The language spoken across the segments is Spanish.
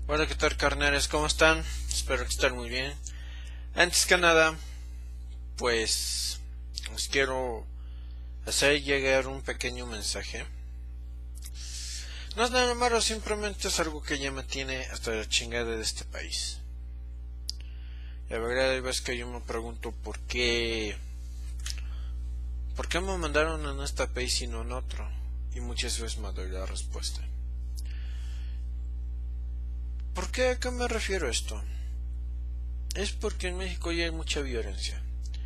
Hola, ¿qué tal, carnales? ¿Cómo están? Espero que estén muy bien. Antes que nada, pues os quiero hacer llegar un pequeño mensaje. No es nada malo, simplemente es algo que ya me tiene hasta la chingada de este país. La verdad es que yo me pregunto ¿por qué me mandaron en este país y no en otro? Y muchas veces me doy la respuesta. ¿Por qué? ¿A qué me refiero a esto? Es porque en México ya hay mucha violencia.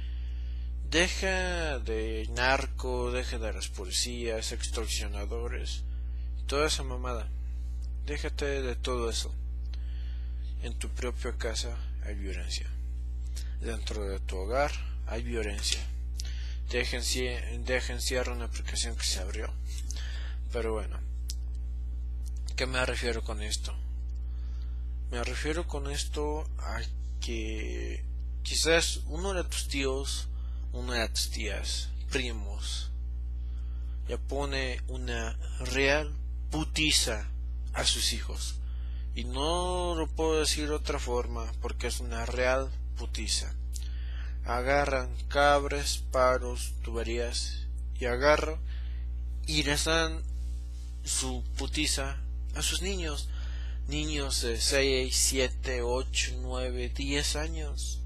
Deja de narco, deja de las policías, extorsionadores, toda esa mamada. Déjate de todo eso. En tu propia casa hay violencia. Dentro de tu hogar hay violencia. Deja encierro una aplicación que se abrió. Pero bueno, ¿qué me refiero con esto? Me refiero con esto a que quizás uno de tus tíos, una de tus tías, primos, ya pone una real putiza a sus hijos. Y no lo puedo decir de otra forma, porque es una real putiza. Agarran cabres, paros, tuberías, y agarran y les dan su putiza a sus niños. Niños de 6, 7, 8, 9, 10 años.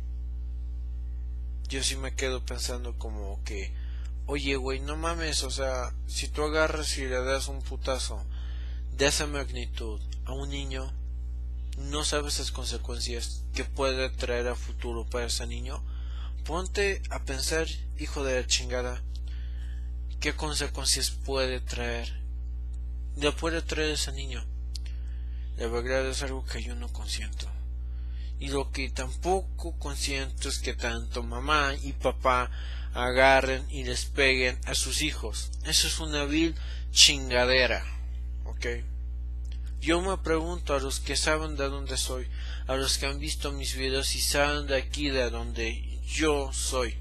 Yo sí me quedo pensando como que, oye güey, no mames, o sea, si tú agarras y le das un putazo de esa magnitud a un niño, no sabes las consecuencias que puede traer a futuro para ese niño. Ponte a pensar, hijo de la chingada, qué consecuencias puede traer ese niño. La verdad es algo que yo no consiento. Y lo que tampoco consiento es que tanto mamá y papá agarren y les peguen a sus hijos. Eso es una vil chingadera, ¿ok? Yo me pregunto a los que saben de dónde soy, a los que han visto mis videos y saben de aquí de donde yo soy.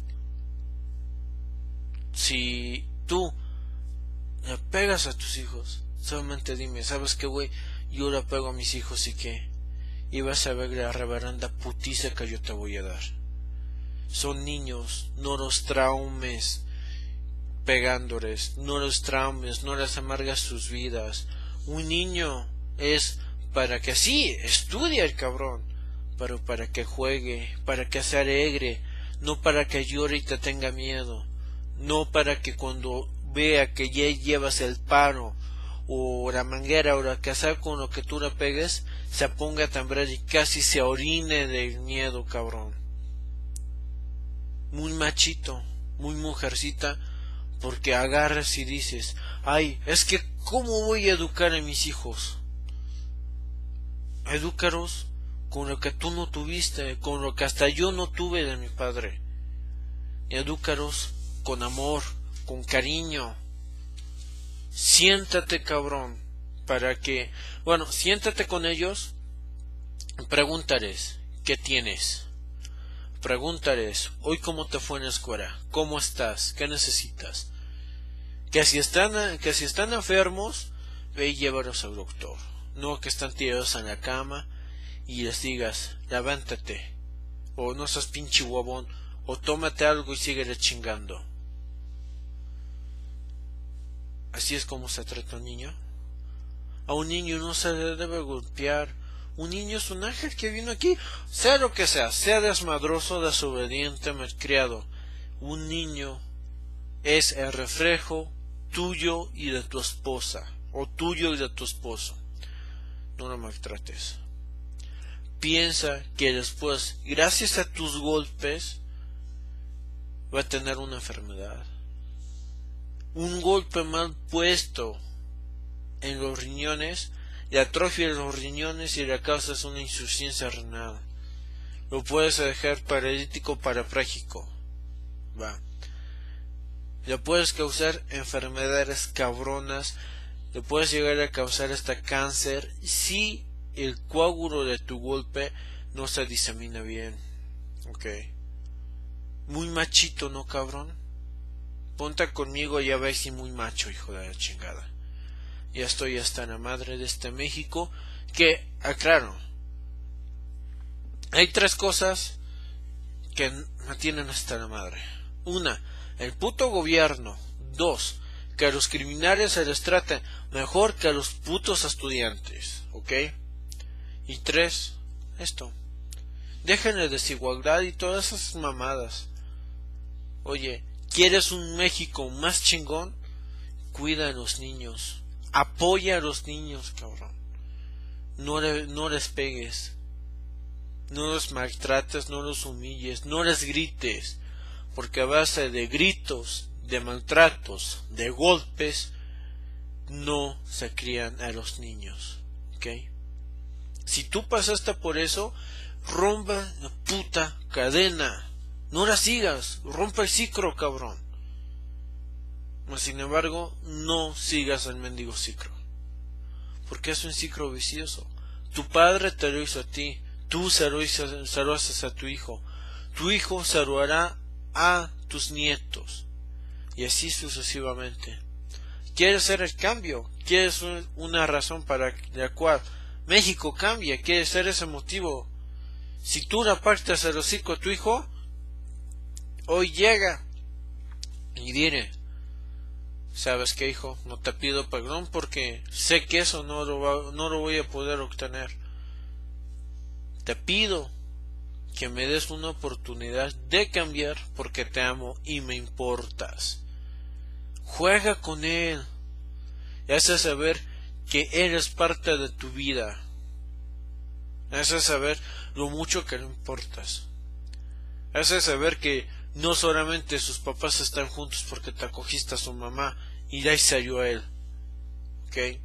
Si tú le pegas a tus hijos, solamente dime, ¿sabes qué, güey? Yo le pego a mis hijos y qué. Y vas a ver la reverenda putiza que yo te voy a dar. Son niños, no los traumes pegándoles, no los traumes, no les amargas sus vidas. Un niño es para que sí, estudie el cabrón, pero para que juegue, para que sea alegre, no para que llore y te tenga miedo, no para que cuando vea que ya llevas el paro o la manguera o la que sea con lo que tú le pegues, se ponga a temblar y casi se orine del miedo, cabrón. Muy machito, muy mujercita, porque agarras y dices, ay, es que ¿cómo voy a educar a mis hijos? Edúcalos con lo que tú no tuviste, con lo que hasta yo no tuve de mi padre. Edúcalos con amor, con cariño. Siéntate, cabrón, para que, bueno, siéntate con ellos, pregúntales, ¿qué tienes? Pregúntales, hoy cómo te fue en la escuela, cómo estás, qué necesitas. Que si están enfermos, ve y llévalos al doctor. No que están tirados en la cama y les digas, levántate, o no seas pinche huevón, o tómate algo y síguele chingando. ¿Así es como se trata a un niño? A un niño no se le debe golpear. Un niño es un ángel que vino aquí, sea lo que sea desmadroso, desobediente, malcriado. Un niño es el reflejo tuyo y de tu esposa, o tuyo y de tu esposo. No lo maltrates. Piensa que después, gracias a tus golpes, va a tener una enfermedad. Un golpe mal puesto en los riñones le atrofia los riñones y le causas una insuficiencia renal. Lo puedes dejar paralítico, parapléjico. Va. Le puedes causar enfermedades cabronas. Le puedes llegar a causar hasta cáncer si el coágulo de tu golpe no se disemina bien. Ok. Muy machito, ¿no, cabrón? Ponte conmigo y a ver si muy macho, hijo de la chingada. Ya estoy hasta la madre de este México Que, aclaro, hay tres cosas que me tienen hasta la madre. Una, el puto gobierno. Dos, que a los criminales se les trate mejor que a los putos estudiantes, ¿ok? Y tres, esto. Dejen la desigualdad y todas esas mamadas. Oye, ¿quieres un México más chingón? Cuida a los niños. Apoya a los niños, cabrón. No les pegues. No los maltrates, no los humilles, no les grites. Porque a base de gritos, de maltratos, de golpes, no se crían a los niños. ¿Ok? Si tú pasaste por eso, rompa la puta cadena. No la sigas, rompa el ciclo, cabrón. Mas sin embargo, no sigas el mendigo ciclo. Porque es un ciclo vicioso. Tu padre te lo hizo a ti, tú se lo haces a tu hijo se lo hará a tus nietos, y así sucesivamente. ¿Quieres hacer el cambio? ¿Quieres una razón para la cual México cambie? ¿Quieres ser ese motivo? Si tú le partes el hocico a tu hijo, hoy llega y diré: ¿sabes qué, hijo? No te pido perdón porque sé que eso no lo voy a poder obtener. Te pido que me des una oportunidad de cambiar porque te amo y me importas. Juega con él y hace saber que eres parte de tu vida. Hace saber lo mucho que le importas. Hace saber que no solamente sus papás están juntos porque te acogiste a su mamá y de ahí salió a él. ¿Ok?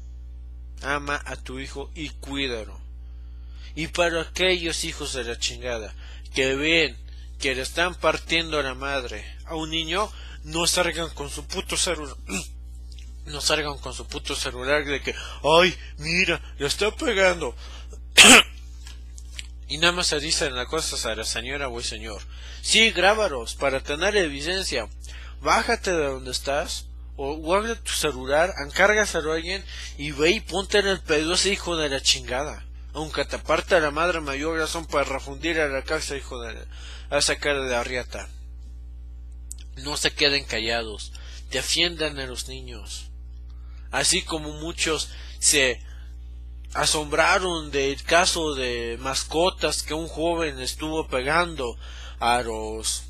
Ama a tu hijo y cuídalo. Y para aquellos hijos de la chingada que ven que le están partiendo a la madre a un niño, no salgan con su puto celular. No salgan con su puto celular de que, ay, mira, le está pegando. Y nada más se dicen las cosas a la señora o el señor. Sí, grábalos para tener evidencia. Bájate de donde estás o guarda tu celular, encárgaselo a alguien y ve y ponte en el pedo a ese hijo de la chingada. Aunque te aparte la madre, mayor razón para refundir a la casa, hijo de a esa cara de arriata. No se queden callados, defiendan a los niños. Así como muchos se asombraron del caso de mascotas que un joven estuvo pegando a los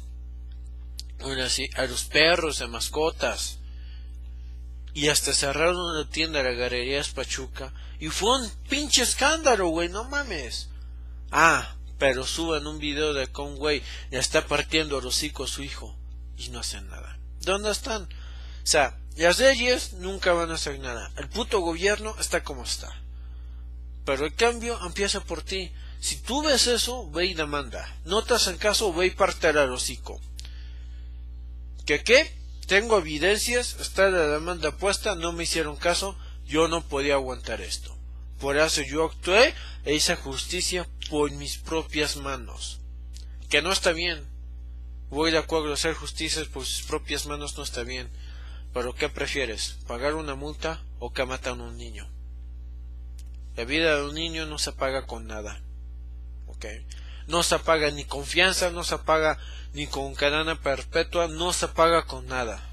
perros de mascotas, y hasta cerraron la tienda de la Galerías Pachuca, y fue un pinche escándalo, güey, no mames. Pero suben un video de que un güey le está partiendo el hocico a su hijo y no hacen nada. ¿Dónde están? O sea, las leyes nunca van a hacer nada. El puto gobierno está como está. Pero el cambio empieza por ti. Si tú ves eso, ve y demanda. No te hacen caso, ve y parte al hocico. ¿Qué? Tengo evidencias, está la demanda puesta, no me hicieron caso, yo no podía aguantar esto. Por eso yo actué e hice justicia por mis propias manos. Que no está bien. Voy de acuerdo a hacer justicia por sus propias manos, no está bien. Pero ¿qué prefieres? ¿Pagar una multa o que matan a un niño? La vida de un niño no se paga con nada. ¿Ok? No se paga ni con fianza, no se paga ni con cadena perpetua, no se paga con nada.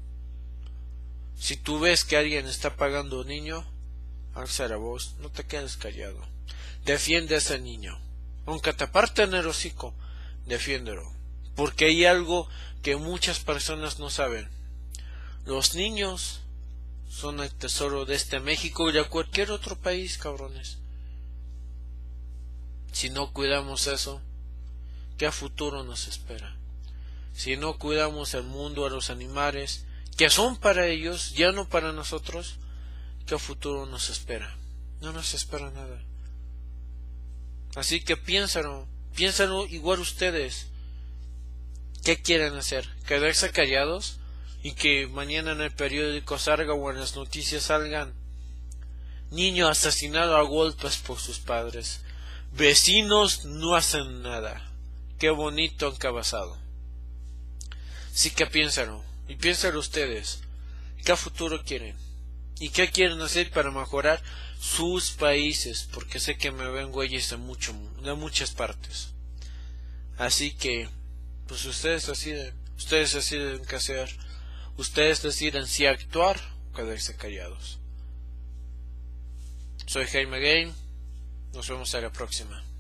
Si tú ves que alguien está pagando a un niño, alza la voz, no te quedes callado. Defiende a ese niño. Aunque te parten el hocico, defiéndelo. Porque hay algo que muchas personas no saben. Los niños son el tesoro de este México y de cualquier otro país, cabrones. Si no cuidamos eso, ¿qué futuro nos espera? Si no cuidamos el mundo, a los animales, que son para ellos, ya no para nosotros, ¿qué futuro nos espera? No nos espera nada. Así que piénsalo igual ustedes. ¿Qué quieren hacer? ¿Quedarse callados? Y que mañana en el periódico salga o en las noticias salgan: niño asesinado a golpes por sus padres, vecinos no hacen nada, qué bonito han cabazado. Sí que piénsalo, y piénsalo ustedes, ¿qué futuro quieren? ¿Y qué quieren hacer para mejorar sus países? Porque sé que me ven güeyes de muchas partes. Así que, pues ustedes deciden qué hacer. Ustedes deciden si actuar o quedarse callados. Soy Jaime Game. Nos vemos a la próxima.